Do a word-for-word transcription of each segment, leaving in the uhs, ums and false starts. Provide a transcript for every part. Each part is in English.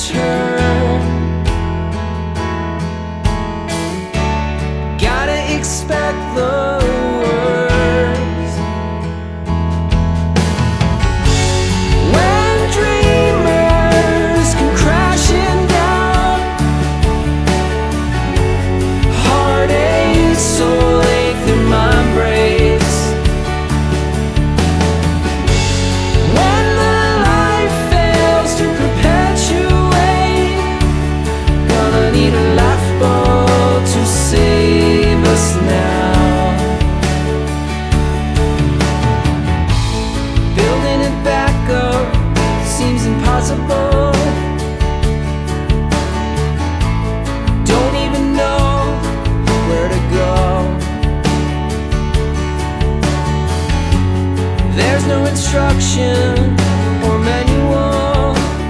turn. Gotta expect the worst. When dreamers come crashing down, heartache, soul ache, their mind breaks. When the life fails to perpetuate, gonna need a lifeboat to save us now. Building it back up seems impossible. Don't even know where to go. There's no instruction or manual.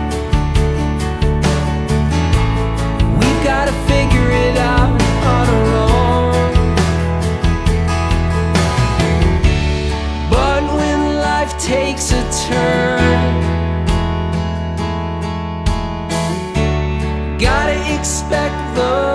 We've gotta figure it out on our own. But when life takes a turn, gotta expect the